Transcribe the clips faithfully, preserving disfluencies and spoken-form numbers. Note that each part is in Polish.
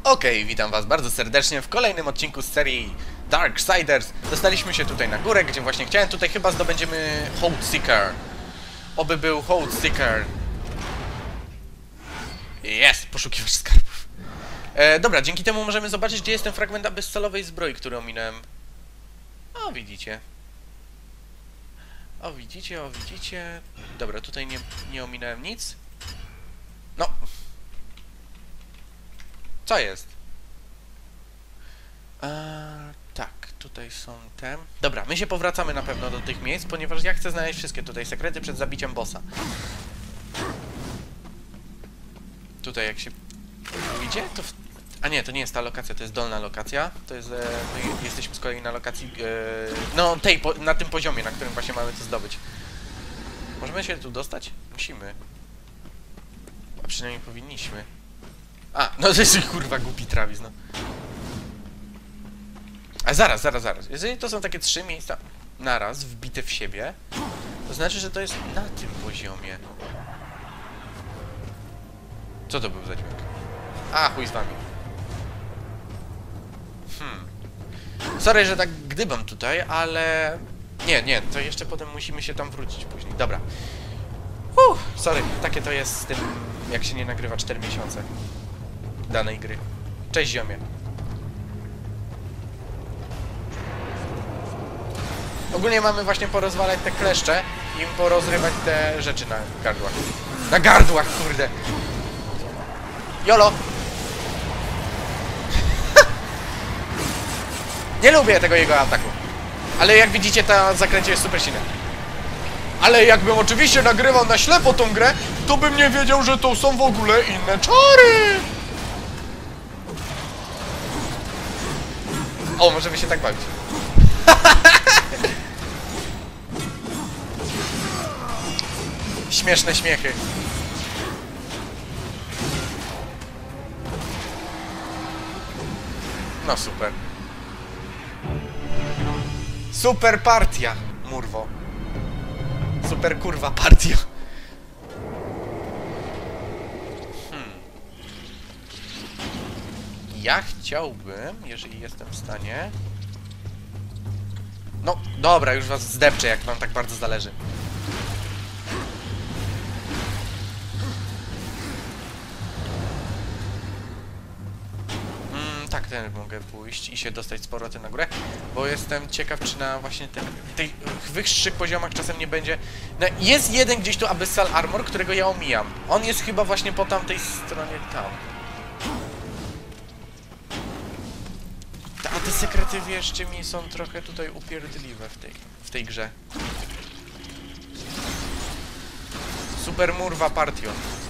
Okej, okay, witam was bardzo serdecznie w kolejnym odcinku z serii Darksiders. Dostaliśmy się tutaj na górę, gdzie właśnie chciałem. Tutaj chyba zdobędziemy Holdseeker. Oby był Holdseeker. Jest! Poszukiwacz skarbów. E, dobra, dzięki temu możemy zobaczyć, gdzie jest ten fragment bezcelowej zbroi, który ominąłem. O, widzicie. O, widzicie, o, widzicie. Dobra, tutaj nie, nie ominąłem nic. No. Co jest? Eee, tak, tutaj są te... Dobra, my się powracamy na pewno do tych miejsc, ponieważ ja chcę znaleźć wszystkie tutaj sekrety przed zabiciem bossa. Tutaj jak się... Idzie? To w... A nie, to nie jest ta lokacja, to jest dolna lokacja. To jest... E... My jesteśmy z kolei na lokacji... E... No, tej, po... na tym poziomie, na którym właśnie mamy to zdobyć. Możemy się tu dostać? Musimy. A przynajmniej powinniśmy. A, no to jest kurwa głupi Travis, no. A zaraz, zaraz, zaraz. Jeżeli to są takie trzy miejsca naraz, wbite w siebie, to znaczy, że to jest na tym poziomie. Co to był za dźwięk? A, chuj z wami. Hmm. Sorry, że tak gdybam tutaj, ale... Nie, nie, to jeszcze potem musimy się tam wrócić później. Dobra. Uff, sorry, takie to jest z tym, jak się nie nagrywa cztery miesiące danej gry. Cześć, ziomie. Ogólnie mamy właśnie porozwalać te kleszcze i porozrywać te rzeczy na gardłach. Na gardłach, kurde! Jolo! Nie lubię tego jego ataku. Ale jak widzicie, ta zakręcie jest super silna. Ale jakbym oczywiście nagrywał na ślepo tą grę, to bym nie wiedział, że to są w ogóle inne czary! O, możemy się tak bawić. Śmieszne śmiechy. No super. Super partia, murwo. Super kurwa partia. Hmm. Ja chciałbym, jeżeli jestem w stanie... No, dobra, już was zdepczę, jak wam tak bardzo zależy. Mm, tak, ten mogę pójść i się dostać z powrotem na górę, bo jestem ciekaw, czy na właśnie tym, tych wyższych poziomach czasem nie będzie... No, jest jeden gdzieś tu Abyssal Armor, którego ja omijam. On jest chyba właśnie po tamtej stronie tam. A te sekrety, wierzcie mi, są trochę tutaj upierdliwe w tej, w tej grze. Super murwa partio.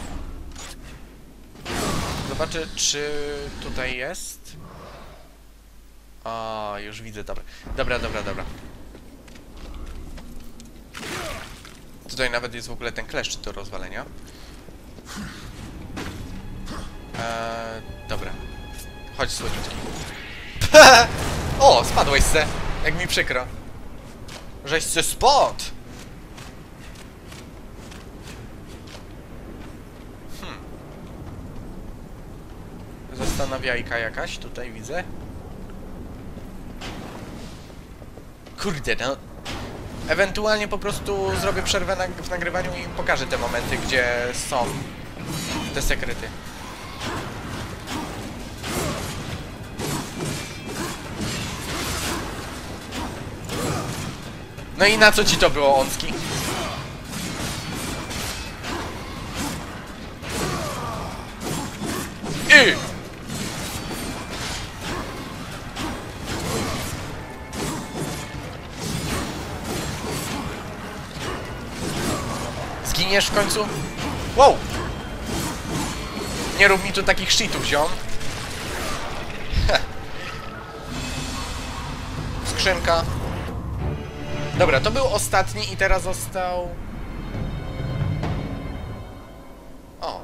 Zobaczę, czy tutaj jest. O, już widzę, dobra. Dobra, dobra, dobra. Tutaj nawet jest w ogóle ten kleszcz do rozwalenia. Eee, dobra. Chodź, słodziutki. O, spadłeś se. Jak mi przykro. Żeś se spot. Hmm. Zastanawiajka jakaś tutaj widzę. Kurde, no. Ewentualnie po prostu zrobię przerwę na, w nagrywaniu i pokażę te momenty, gdzie są te sekrety. No i na co ci to było, Onski? I! Zginiesz w końcu? Wow! Nie rób mi tu takich shitów, ziom. Skrzynka. Dobra, to był ostatni i teraz został... O.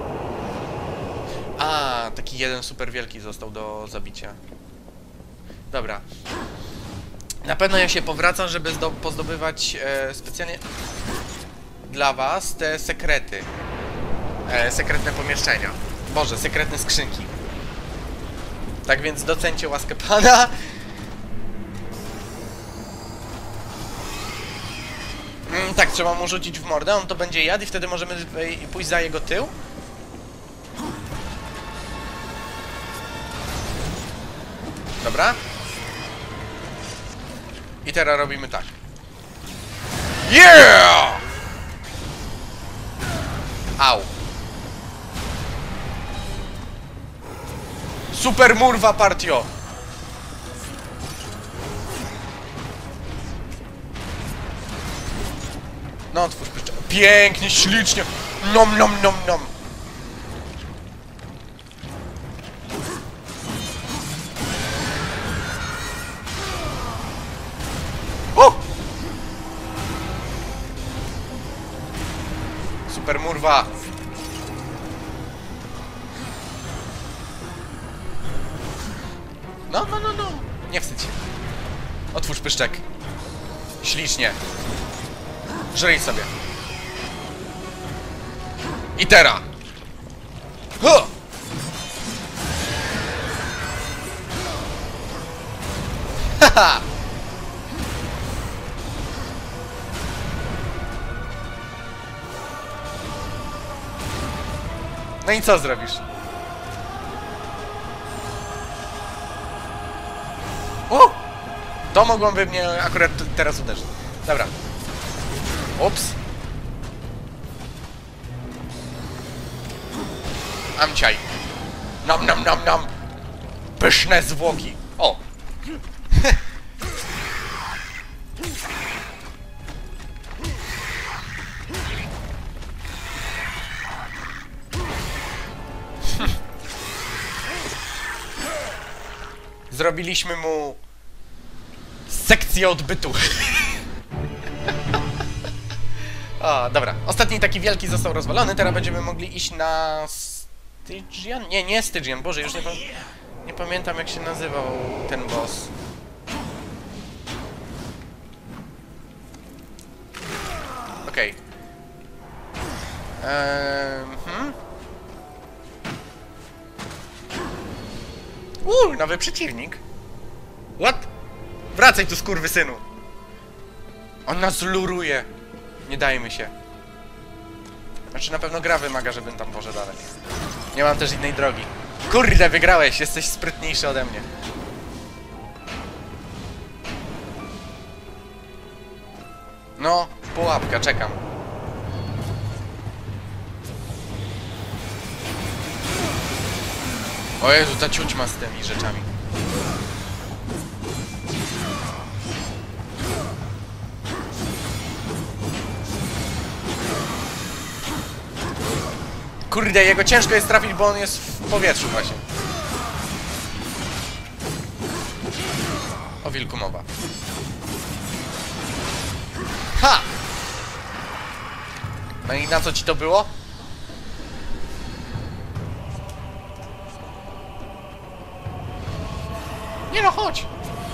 A, taki jeden super wielki został do zabicia. Dobra. Na pewno ja się powracam, żeby pozdobywać e, specjalnie dla was te sekrety. E, sekretne pomieszczenia. Boże, sekretne skrzynki. Tak więc docencie łaskę pana. Mm, tak, trzeba mu rzucić w mordę, on to będzie jadł i wtedy możemy pójść za jego tył. Dobra. I teraz robimy tak. Yeah! Au. Super murwa partio. No, otwórz pyszcze. Pięknie, ślicznie. Nom, nom, nom, nom. O! Super murwa. No, no, no, no. Nie wstydź się. Otwórz pyszczek. Ślicznie. Żryj sobie. I teraz. Huh! Haha! No i co zrobisz? O! To mogłoby mnie akurat teraz uderzyć. Dobra. Ups. Amciaj. Nam, nam, nam, nam. Pyszne zwłoki. O. Zrobiliśmy mu sekcję odbytu. O, dobra. Ostatni taki wielki został rozwalony. Teraz będziemy mogli iść na Stygian? Nie, nie Stygian. Boże, już nie, pa nie pamiętam, jak się nazywał ten boss. Okej. Okay. Ehm, hmm? Uuu, nowy przeciwnik. What? Wracaj tu, skurwysynu. On nas luruje. Nie dajmy się. Znaczy na pewno gra wymaga, żebym tam poszedł dalej. Nie mam też innej drogi. Kurde, wygrałeś, jesteś sprytniejszy ode mnie. No, pułapka, czekam. O Jezu, ta ciućma z tymi rzeczami. Kurde, jego ciężko jest trafić, bo on jest w powietrzu właśnie. O wilku mowa. Ha! No i na co ci to było? Nie no, chodź!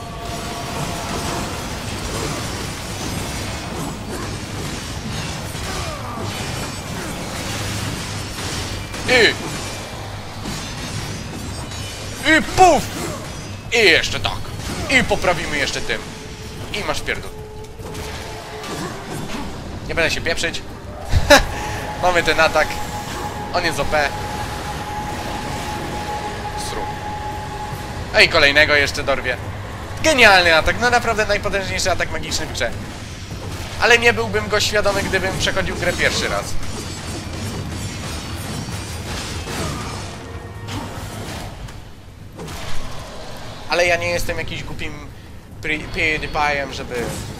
I! I puf! I jeszcze tak! I poprawimy jeszcze tym. I masz pierdol. Nie będę się pieprzyć. Mamy ten atak. On jest O P. Sru. A i kolejnego jeszcze dorwie. Genialny atak. No naprawdę najpotężniejszy atak magiczny w grze. Ale nie byłbym go świadomy, gdybym przechodził grę pierwszy raz. Ale ja nie jestem jakiś głupim PewDiePie'em, żeby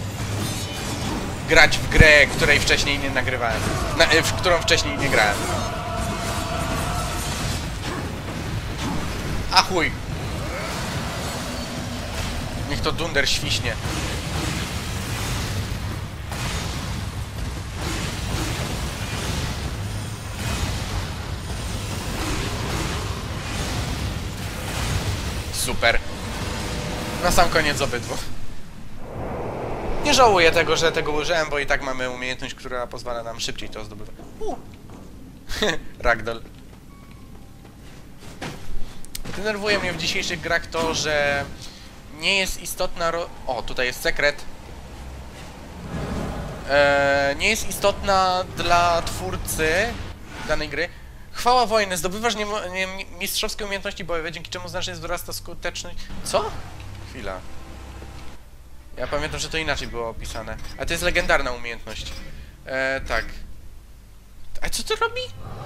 grać w grę, której wcześniej nie nagrywałem. Na, w którą wcześniej nie grałem. A chuj. Niech to dunder świśnie. Super. Na sam koniec obydwu. Nie żałuję tego, że tego użyłem, bo i tak mamy umiejętność, która pozwala nam szybciej to zdobywać. Uh. Ragdoll. Denerwuje mnie w dzisiejszych grach to, że nie jest istotna ro... O, tutaj jest sekret. Eee, nie jest istotna dla twórcy danej gry. Chwała wojny, zdobywasz nie, nie, mistrzowskie umiejętności bojowe, dzięki czemu znacznie wzrasta skuteczność... Co? Chwila. Ja pamiętam, że to inaczej było opisane. A to jest legendarna umiejętność. Eee, tak. A co to robi?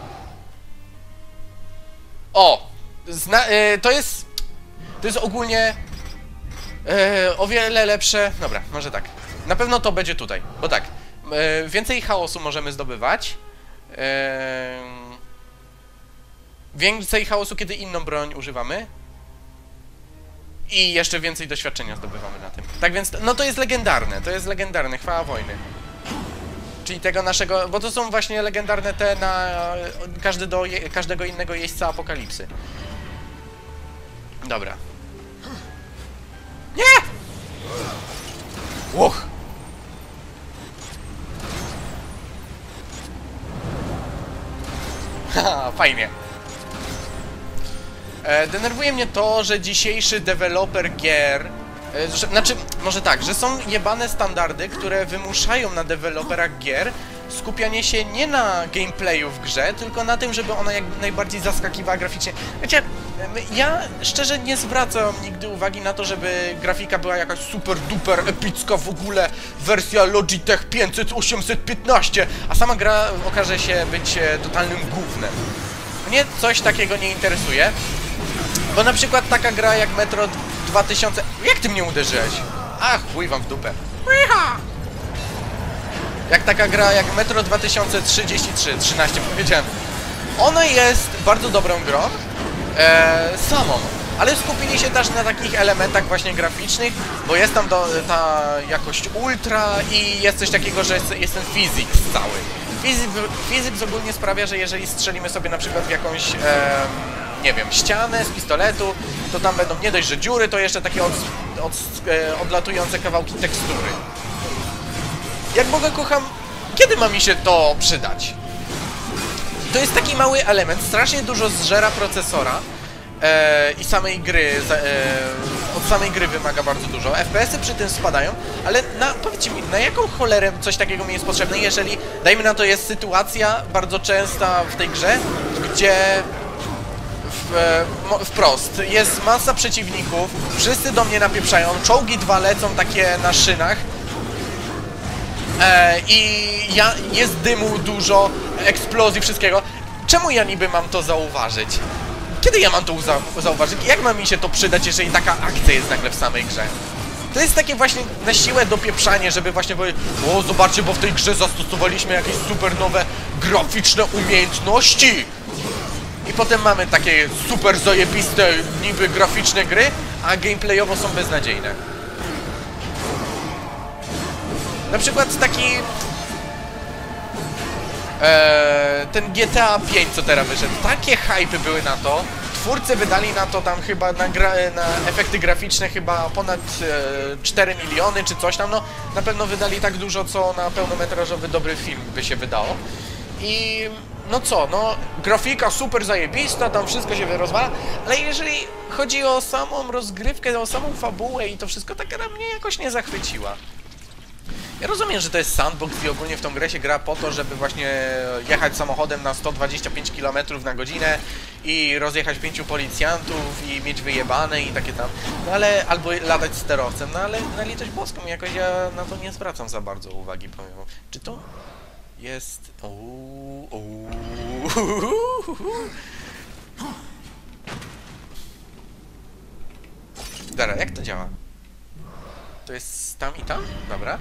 O! Zna e, to jest... To jest ogólnie... E, o wiele lepsze... Dobra, może tak. Na pewno to będzie tutaj, bo tak. E, więcej chaosu możemy zdobywać. E, więcej chaosu, kiedy inną broń używamy. I jeszcze więcej doświadczenia zdobywamy na tym. Tak więc, no to jest legendarne, to jest legendarne, chwała wojny. Czyli tego naszego, bo to są właśnie legendarne te na każdy do je, każdego innego jeźdźca apokalipsy. Dobra. Nie! Łoch! Haha, fajnie. E, denerwuje mnie to, że dzisiejszy deweloper gier... E, że, znaczy, może tak, że są jebane standardy, które wymuszają na deweloperach gier skupianie się nie na gameplayu w grze, tylko na tym, żeby ona jak najbardziej zaskakiwała graficznie. Wiecie, ja szczerze nie zwracam nigdy uwagi na to, żeby grafika była jakaś super duper epicka w ogóle, wersja Logitech pięćset osiemset piętnaście, a sama gra okaże się być totalnym gównem. Mnie coś takiego nie interesuje, bo na przykład taka gra jak Metro dwa tysiące... Jak ty mnie uderzyłeś? Ach, chuj wam w dupę. Jak taka gra jak Metro dwa tysiące trzydzieści trzy, trzynaście powiedziałem. Ona jest bardzo dobrą grą, e, samą, ale skupili się też na takich elementach właśnie graficznych, bo jest tam do, ta jakość ultra i jest coś takiego, że jest, jest ten physics cały. Physics, physics ogólnie sprawia, że jeżeli strzelimy sobie na przykład w jakąś, e, nie wiem, ścianę z pistoletu, to tam będą nie dość, że dziury, to jeszcze takie od, od, e, odlatujące kawałki tekstury. Jak Boga kocham, kiedy ma mi się to przydać? To jest taki mały element, strasznie dużo zżera procesora e, i samej gry, e, od samej gry wymaga bardzo dużo. F P S-y przy tym spadają, ale na, powiedzcie mi, na jaką cholerę coś takiego mi jest potrzebne, jeżeli, dajmy na to, jest sytuacja bardzo częsta w tej grze, gdzie w, e, wprost jest masa przeciwników, wszyscy do mnie napieprzają, czołgi dwa lecą takie na szynach, E, I ja, jest dymu dużo, eksplozji, wszystkiego. Czemu ja niby mam to zauważyć? Kiedy ja mam to zauważyć? Jak ma mi się to przydać, jeżeli taka akcja jest nagle w samej grze? To jest takie właśnie na siłę dopieprzanie, żeby właśnie powiedzieć: o, zobaczcie, bo w tej grze zastosowaliśmy jakieś super nowe graficzne umiejętności. I potem mamy takie super zajebiste, niby graficzne gry, a gameplayowo są beznadziejne. Na przykład taki... E, ten G T A pięć, co teraz wyszedł. Takie hypy były na to. Twórcy wydali na to tam chyba na, gra, na efekty graficzne chyba ponad e, cztery miliony czy coś tam. No, na pewno wydali tak dużo, co na pełnometrażowy dobry film by się wydało. I no co, no grafika super zajebista, tam wszystko się rozwala, ale jeżeli chodzi o samą rozgrywkę, o samą fabułę i to wszystko, ta gra mnie jakoś nie zachwyciła. Ja rozumiem, że to jest sandbox i ogólnie w tą grę się gra po to, żeby właśnie jechać samochodem na sto dwadzieścia pięć kilometrów na godzinę i rozjechać pięciu policjantów i mieć wyjebane i takie tam, no ale, albo latać sterowcem, no ale na litość boską jakoś ja na to nie zwracam za bardzo uwagi, powiem. Czy to jest... Uuu, uuu, Dobra, jak to działa? To jest tam i tam? Dobra.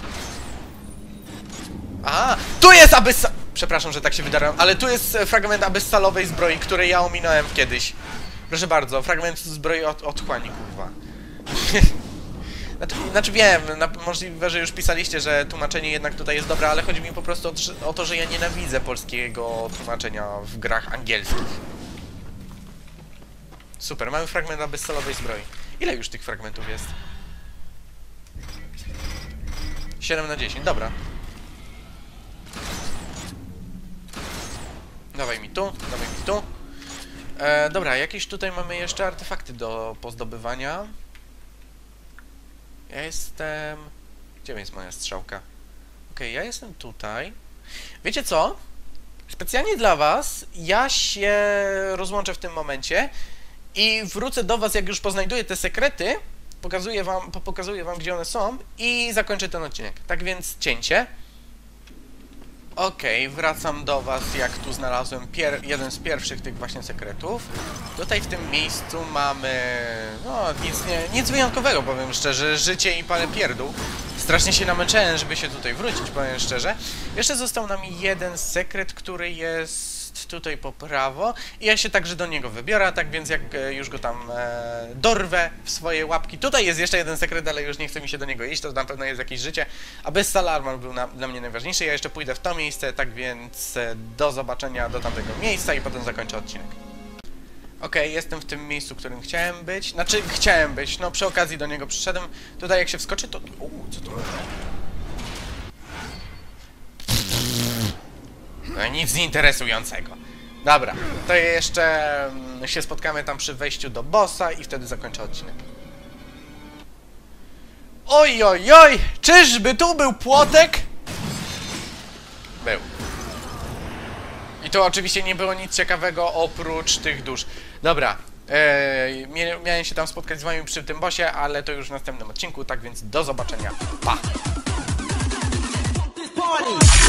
A, tu jest abyssa... Przepraszam, że tak się wydarłem, ale tu jest fragment abyssalowej zbroi, której ja ominąłem kiedyś. Proszę bardzo, fragment zbroi od otchłani, kurwa. znaczy, znaczy wiem, na, możliwe, że już pisaliście, że tłumaczenie jednak tutaj jest dobre, ale chodzi mi po prostu o, o to, że ja nienawidzę polskiego tłumaczenia w grach angielskich. Super, mamy fragment abyssalowej zbroi. Ile już tych fragmentów jest? siedem na dziesięć, dobra. Dawaj mi tu, dawaj mi tu. E, dobra, jakieś tutaj mamy jeszcze artefakty do pozdobywania. Ja jestem... Gdzie jest moja strzałka? Okej, okay, ja jestem tutaj. Wiecie co? Specjalnie dla was ja się rozłączę w tym momencie i wrócę do was, jak już poznajduję te sekrety, pokazuję wam, pokazuję wam, gdzie one są i zakończę ten odcinek. Tak więc cięcie. Okej, okay, wracam do was, jak tu znalazłem pier jeden z pierwszych tych właśnie sekretów. Tutaj w tym miejscu mamy... no, nic, nie, nic wyjątkowego, powiem szczerze, życie i parę pierdół. Strasznie się namęczyłem, żeby się tutaj wrócić, powiem szczerze. Jeszcze został nam jeden sekret, który jest tutaj po prawo i ja się także do niego wybiorę, tak więc jak już go tam e, dorwę w swoje łapki. Tutaj jest jeszcze jeden sekret, ale już nie chce mi się do niego iść, to na pewno jest jakieś życie, a Bestial Armor był na, dla mnie najważniejszy. Ja jeszcze pójdę w to miejsce, tak więc e, do zobaczenia do tamtego miejsca i potem zakończę odcinek. Okej, okay, jestem w tym miejscu, w którym chciałem być. Znaczy, chciałem być, no przy okazji do niego przyszedłem. Tutaj jak się wskoczy, to... Uuu, co to jest? No nic interesującego. Dobra, to jeszcze się spotkamy tam przy wejściu do bossa i wtedy zakończę odcinek. Oj, oj, oj! Czyżby tu był płotek? Był. I to oczywiście nie było nic ciekawego oprócz tych dusz. Dobra, ee, miałem się tam spotkać z wami przy tym bossie, ale to już w następnym odcinku, tak więc do zobaczenia. Pa!